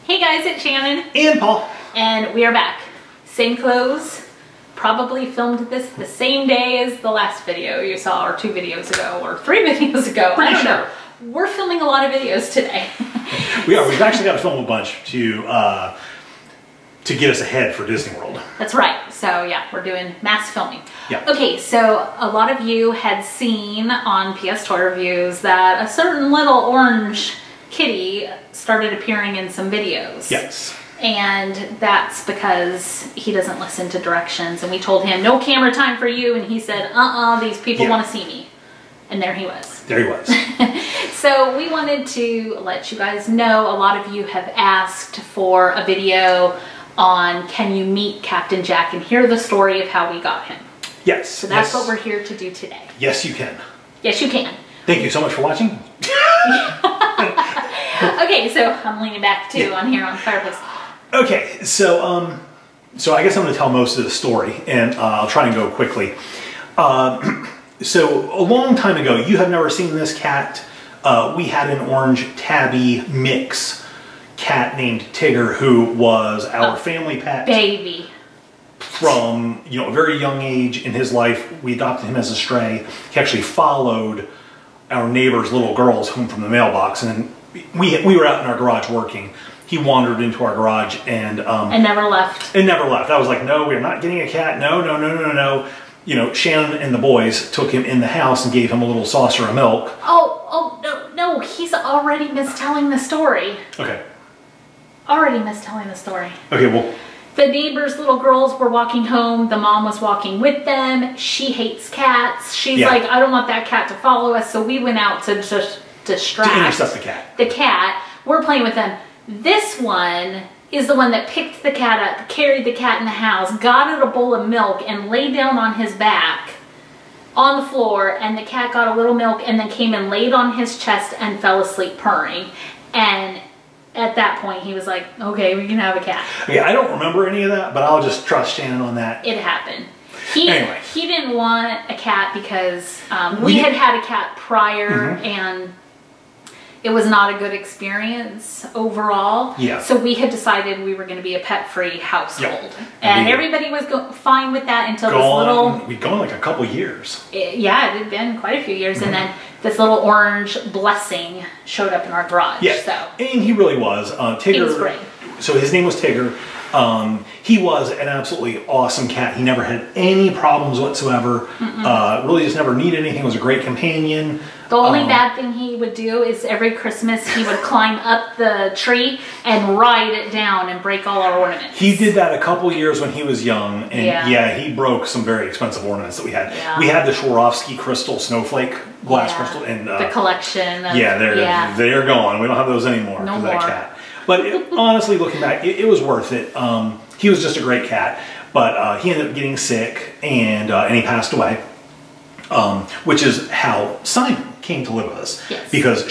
Hey guys, it's Shannon. And Paul. And we are back. Same clothes. Probably filmed this the same day as the last video you saw, or 2 videos ago, or 3 videos ago. I don't know. We're filming a lot of videos today. We are. We've actually got to film a bunch to get us ahead for Disney World. That's right. So yeah, we're doing mass filming. Yeah. Okay, so a lot of you had seen on PS Toy Reviews that a certain little orange kitty started appearing in some videos. Yes. And that's because he doesn't listen to directions. And we told him, no camera time for you. And he said, these people want to see me. And there he was. There he was. So we wanted to let you guys know, a lot of you have asked for a video on can you meet Captain Jack and hear the story of how we got him. Yes. So that's what we're here to do today. Yes, you can. Yes, you can. Thank you so much for watching. Okay, so I'm leaning back too on here on the fireplace. Okay, so I guess I'm going to tell most of the story, and I'll try and go quickly. So a long time ago, you have never seen this cat. We had an orange tabby mix cat named Tigger, who was our family pet. Baby. From a very young age in his life. We adopted him as a stray. He actually followed our neighbor's little girls home from the mailbox, and we were out in our garage working. He wandered into our garage and never left. And never left. I was like, no, we're not getting a cat. No, no, no, no, no. Shannon and the boys took him in the house and gave him a little saucer of milk. Oh, no, he's already mistelling the story. Okay. Already mistelling the story. Okay, well. The neighbor's little girls were walking home. The mom was walking with them. She hates cats. She's like, I don't want that cat to follow us. So we went out to just distract. To intercept the cat. The cat. We're playing with them. This one is the one that picked the cat up, carried the cat in the house, got it a bowl of milk, and laid down on his back on the floor. And the cat got a little milk and then came and laid on his chest and fell asleep purring. And at that point, he was like, okay, we can have a cat. Okay, I don't remember any of that, but I'll just trust Shannon on that. It happened. He didn't want a cat because we had had a cat prior, and it was not a good experience overall. Yeah. So we had decided we were going to be a pet-free household. Yep. And everybody was fine with that until this little... We'd gone like a couple years. Yeah, it had been quite a few years. And then this little orange blessing showed up in our garage. Yeah, so. And he really was. Tigger, he was great. So his name was Tigger. He was an absolutely awesome cat. He never had any problems whatsoever. Really just never needed anything. Was a great companion. The only bad thing he would do is every Christmas he would climb up the tree and ride it down and break all our ornaments. He did that a couple years when he was young, and he broke some very expensive ornaments that we had. Yeah. We had the Swarovski crystal snowflake glass crystal, and the collection. They're gone. We don't have those anymore for that cat. But honestly, looking back, it was worth it. He was just a great cat, but he ended up getting sick, and he passed away. Which is how Simon came to live with us. Yes. Because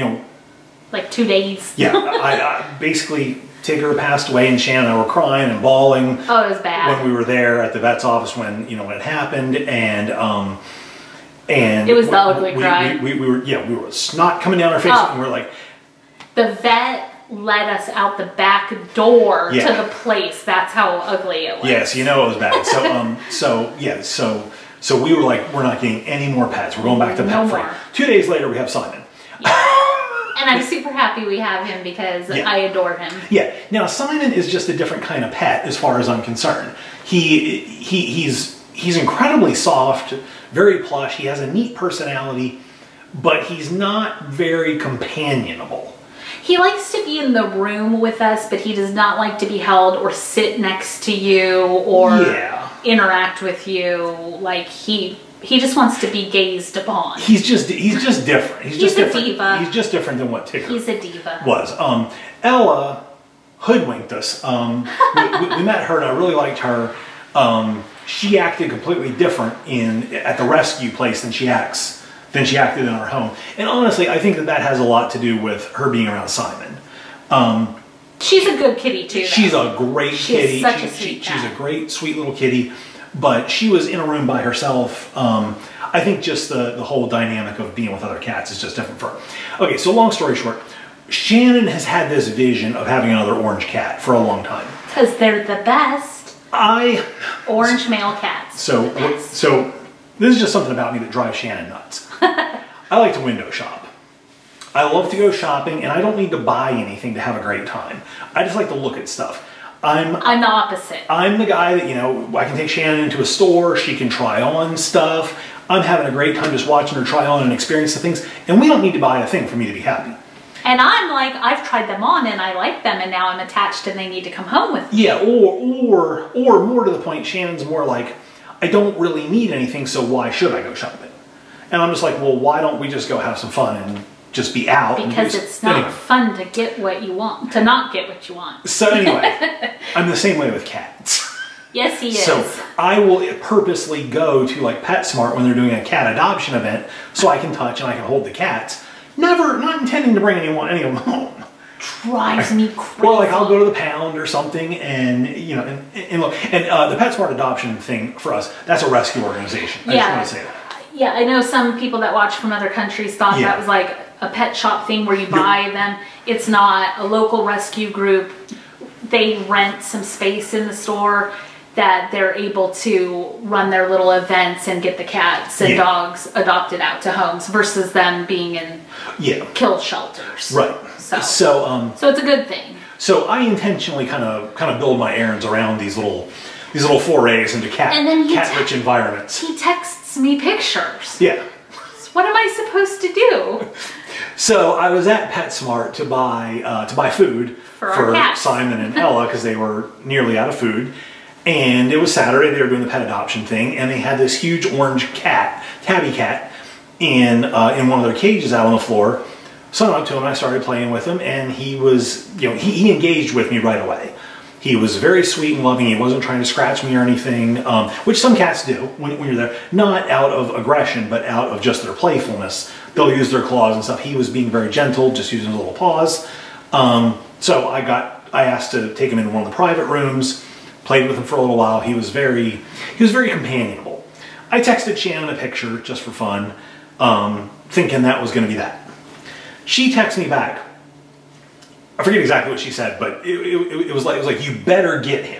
like 2 days. Yeah. I basically, Tigger passed away, and Shannon and I were crying and bawling. Oh, it was bad. When we were there at the vet's office when it happened, and it was the ugly cry. We were snot coming down our face, and we were like, the vet led us out the back door to the place. That's how ugly it was. Yes, it was bad. So we were like, we're not getting any more pets. We're going back to pet free. 2 days later, we have Simon. Yeah. And I'm super happy we have him because I adore him. Yeah. Now, Simon is just a different kind of pet as far as I'm concerned. He's incredibly soft, very plush. He has a neat personality, but he's not very companionable. He likes to be in the room with us, but he does not like to be held or sit next to you or interact with you. Like he just wants to be gazed upon. He's just different. He's just a different. diva. He's just different than what Tigger He's a diva. was. Ella hoodwinked us. We met her, and I really liked her. She acted completely different at the rescue place than she acted in our home. And honestly, I think that has a lot to do with her being around Simon. She's a good kitty too, though. She's a great kitty. She's a great, sweet little kitty. But she was in a room by herself. I think just the whole dynamic of being with other cats is just different for her. Okay, so long story short, Shannon has had this vision of having another orange cat for a long time. Because they're the best. Orange male cats. So this is just something about me that drives Shannon nuts. I like to window shop. I love to go shopping, and I don't need to buy anything to have a great time. I just like to look at stuff. I'm the opposite. I'm the guy that, you know, I can take Shannon into a store, she can try on stuff. I'm having a great time just watching her try on and experience the things, and we don't need to buy a thing for me to be happy. And I'm like, I've tried them on and I like them, and now I'm attached and they need to come home with me. Yeah, or more to the point, Shannon's more like, I don't really need anything, so why should I go shopping? And I'm just like, well, why don't we just go have some fun and just be out? Because it's not fun to get what you want, to not get what you want. So anyway, I'm the same way with cats. Yes, he is. So I will purposely go to like PetSmart when they're doing a cat adoption event so I can touch and I can hold the cats. Not intending to bring any of them home. Drives me crazy. Or like I'll go to the Pound or something, and you know, and look, and the PetSmart adoption thing for us, that's a rescue organization. I just want to say that. Yeah, I know some people that watch from other countries thought that was like a pet shop thing where you buy them. It's not. A local rescue group, they rent some space in the store that they're able to run their little events and get the cats and dogs adopted out to homes versus them being in kill shelters. Right. So it's a good thing. So I intentionally kind of build my errands around these little forays into cat-rich environments. He texts me pictures. Yeah. What am I supposed to do? So I was at PetSmart to buy food for Simon and Ella because they were nearly out of food. And it was Saturday, they were doing the pet adoption thing, and they had this huge orange cat, tabby cat, in one of their cages out on the floor. So I went up to him and I started playing with him, and he was, you know, he engaged with me right away. He was very sweet and loving. He wasn't trying to scratch me or anything, which some cats do when you're there. Not out of aggression, but out of just their playfulness. They'll use their claws and stuff. He was being very gentle, just using his little paws. So I asked to take him into one of the private rooms. Played with him for a little while. He was very companionable. I texted Shannon a picture just for fun, thinking that was going to be that. She texted me back. I forget exactly what she said, but it was like you better get him.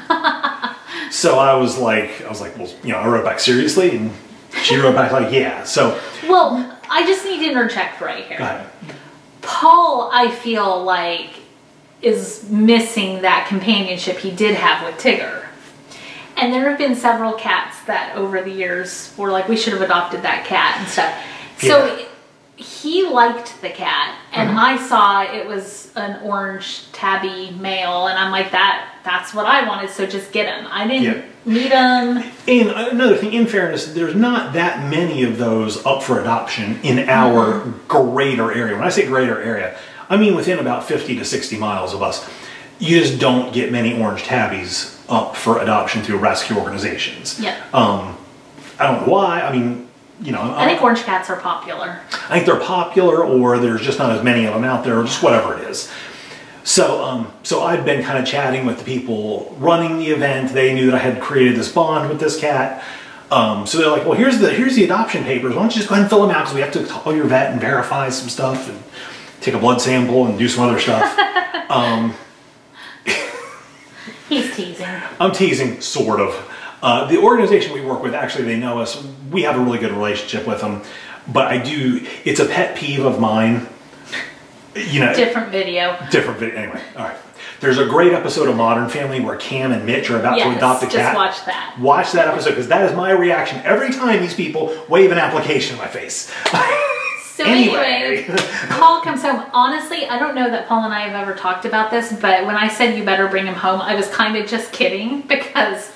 So I was like, well, you know, I wrote back seriously, and she wrote back like, yeah. So well, I just need to interject right here. Go ahead. Paul, I feel like, is missing that companionship he did have with Tigger. And there have been several cats that over the years were like, we should have adopted that cat and stuff. So he liked the cat, and I saw it was an orange tabby male, and I'm like, that's what I wanted, so just get him. I didn't need him. And another thing, in fairness, there's not that many of those up for adoption in our greater area. When I say greater area, I mean within about 50 to 60 miles of us. You just don't get many orange tabbies up for adoption through rescue organizations. Yeah. I don't know why. I mean, you know. I think orange cats are popular. I think they're popular, or there's just not as many of them out there, or just whatever it is. So, so I've been kind of chatting with the people running the event. They knew that I had created this bond with this cat. So they're like, well, here's the adoption papers. Why don't you just go ahead and fill them out, because we have to call your vet and verify some stuff and take a blood sample and do some other stuff. He's teasing. I'm teasing, sort of. The organization we work with, actually, they know us. We have a really good relationship with them. But it's a pet peeve of mine. You know, different video. Anyway, all right. There's a great episode of Modern Family where Cam and Mitch are about to adopt a cat. Just watch that. Watch that episode, because that is my reaction every time these people wave an application in my face. So anyway, Paul comes home. Honestly, I don't know that Paul and I have ever talked about this, but when I said you better bring him home, I was kind of just kidding, because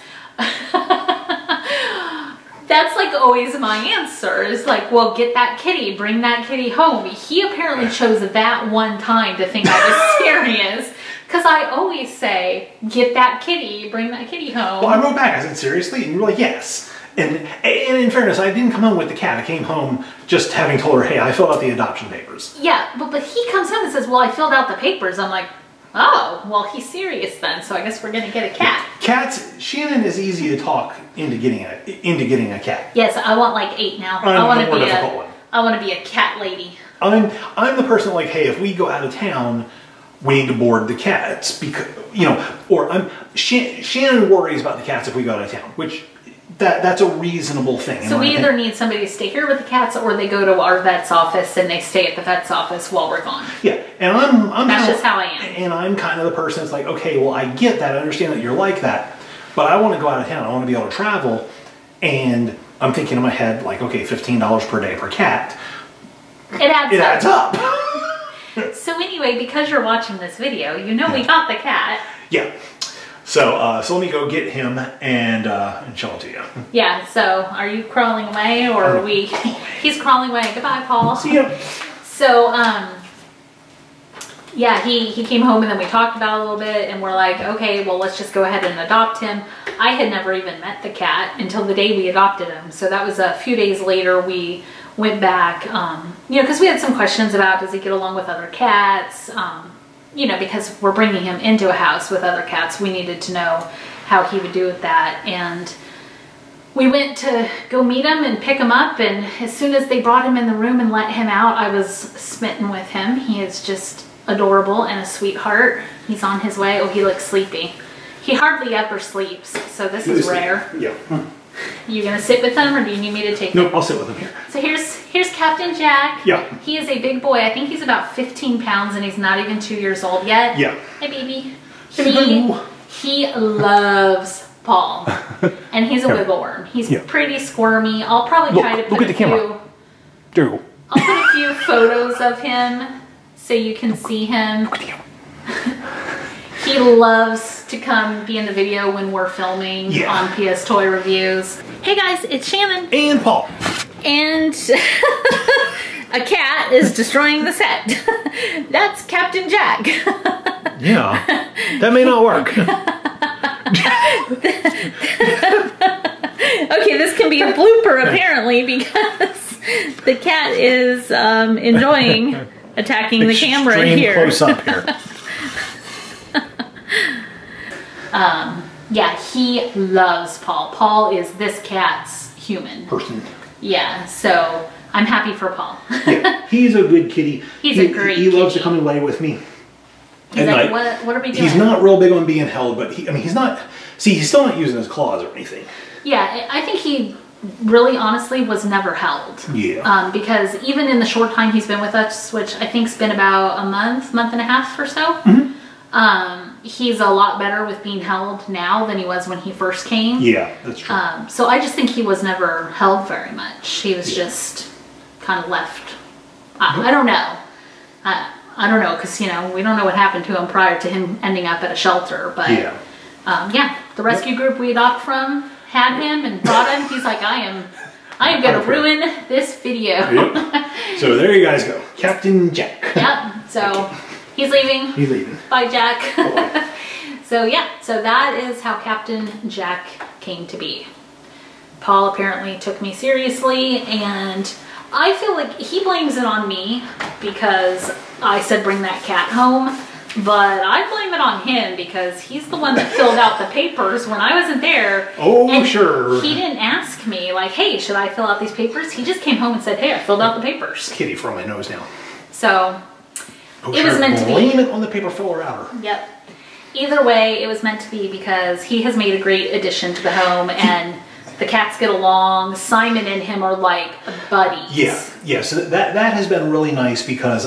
that's like always my answer is like, well, get that kitty, bring that kitty home. He apparently chose that one time to think I was serious, because I always say, get that kitty, bring that kitty home. Well, I wrote back, I said, seriously? And you were like, yes. And in fairness, I didn't come home with the cat. I came home just having told her, hey, I filled out the adoption papers. Yeah, but he comes home and says, well, I filled out the papers. I'm like, oh, well, he's serious then, so I guess we're going to get a cat. Cats, Shannon is easy to talk into getting a cat. Yes, I want like 8 now. I want to be a cat lady. I'm the person like, hey, if we go out of town, we need to board the cats because, you know, or Shannon worries about the cats if we go out of town, which that's a reasonable thing. So we either need somebody to stay here with the cats, or they go to our vet's office and they stay at the vet's office while we're gone. Yeah, and I'm that's just how I am. And I'm kind of the person that's like, okay, well, I get that, I understand that you're like that, but I want to go out of town. I want to be able to travel, and I'm thinking in my head like, okay, $15 per day per cat. It adds up. So anyway, because you're watching this video, you know we got the cat. Yeah. So let me go get him and show him to you. Yeah. So are you crawling away, or are we? He's crawling away. Goodbye, Paul. See ya. So yeah, he came home, and then we talked about it a little bit, and we're like, okay, well, let's just go ahead and adopt him. I had never even met the cat until the day we adopted him. So that was a few days later. We went back, you know, because we had some questions about, does he get along with other cats? You know, because we're bringing him into a house with other cats, we needed to know how he would do with that. And we went to go meet him and pick him up, and as soon as they brought him in the room and let him out, I was smitten with him. He is just adorable and a sweetheart. He's on his way. Oh, he looks sleepy. He hardly ever sleeps, so this is rare. Yeah. You gonna sit with him, or do you need me to take him? Nope, I'll sit with him here. So here's Captain Jack. Yeah. He is a big boy. I think he's about 15 pounds, and he's not even 2 years old yet. Yeah. Hi, baby. Hello. He loves Paul, and he's a wiggle worm. He's pretty squirmy. I'll probably try to put a few. I'll put a few photos of him so you can see him. He loves to come be in the video when we're filming on PS Toy Reviews. Hey guys, it's Shannon. And Paul. And a cat is destroying the set. That's Captain Jack. Yeah, that may not work. Okay, this can be a blooper apparently, because the cat is enjoying attacking the camera here. Close up here. Yeah, he loves Paul. Paul is this cat's human. Person. Yeah, so I'm happy for Paul. Yeah, he's a good kitty. He's a great He loves kitty. to come and lay with me. He's like, what are we doing? He's not real big on being held, but he's not, see, he's still not using his claws or anything. Yeah, I think he really honestly was never held. Yeah. Because even in the short time he's been with us, which I think's been about a month and a half or so, he's a lot better with being held now than he was when he first came. Yeah, that's true. So I just think he was never held very much. He was just kind of left. I don't know. I don't know, because, you know, we don't know what happened to him prior to him ending up at a shelter. But yeah, the rescue group we adopt from had him and brought him. He's like, I am going to ruin this video. Yep. So there you guys go. Captain Jack. Yep. So he's leaving. He's leaving. Bye, Jack. Bye. So yeah, so that is how Captain Jack came to be. Paul apparently took me seriously, and I feel like he blames it on me because I said bring that cat home, but I blame it on him because he's the one that filled out the papers when I wasn't there. Oh, and sure. He didn't ask me like, hey, should I fill out these papers? He just came home and said, hey, I filled out the papers. Kitty from my nose now. So Oh, it was meant to be. Blame it on the paper filler outer. Yep. Either way, it was meant to be because he has made a great addition to the home, and the cats get along. Simon and him are like buddies. Yeah. So that has been really nice because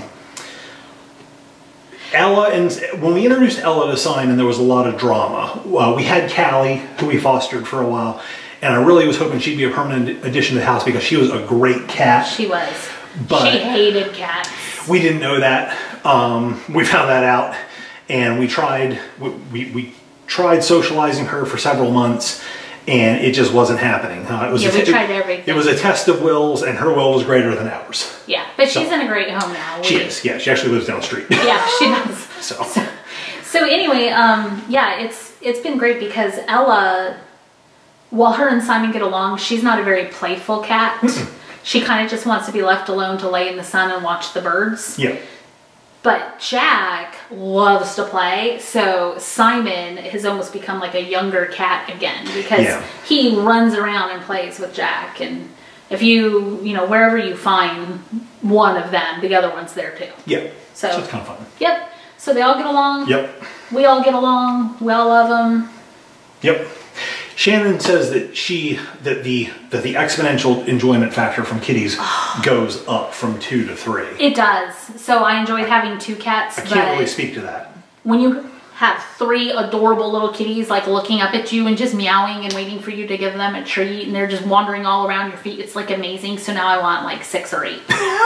Ella, and when we introduced Ella to Simon, there was a lot of drama. We had Callie, who we fostered for a while, and I really was hoping she'd be a permanent addition to the house because she was a great cat. She was. But she hated cats. We didn't know that. We found that out, and we tried socializing her for several months, and it just wasn't happening. We tried everything. It was a test of wills, and her will was greater than ours. Yeah, but she's in a great home now. She is. Yeah, she actually lives down the street. Yeah, she does. So anyway, yeah, it's been great because Ella, while her and Simon get along, she's not a very playful cat. She kind of just wants to be left alone to lay in the sun and watch the birds. Yeah. But Jack loves to play, so Simon has almost become like a younger cat again because he runs around and plays with Jack, and if you know, wherever you find one of them, the other one's there too. Yeah. So it's kind of fun. Yep. So they all get along. Yep. We all get along. We all love them. Yep. Shannon says that the exponential enjoyment factor from kitties goes up from 2 to 3. It does. So I enjoyed having 2 cats. I can't really speak to that. When you have 3 adorable little kitties like looking up at you and just meowing and waiting for you to give them a treat, and they're just wandering all around your feet, it's like amazing. So now I want like 6 or 8.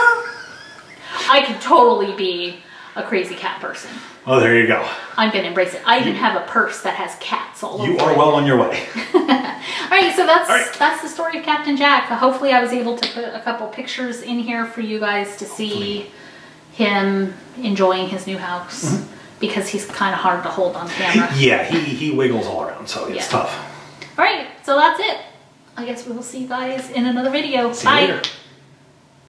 I could totally be a crazy cat person. Oh, there you go. I'm gonna embrace it. I even have a purse that has cats all over it. You are well on your way. All right, so that's the story of Captain Jack. Hopefully I was able to put a couple pictures in here for you guys to see him enjoying his new house, because he's kind of hard to hold on camera. Yeah, he wiggles all around, so it's tough. All right, so that's it. I guess we will see you guys in another video. See you Bye. later.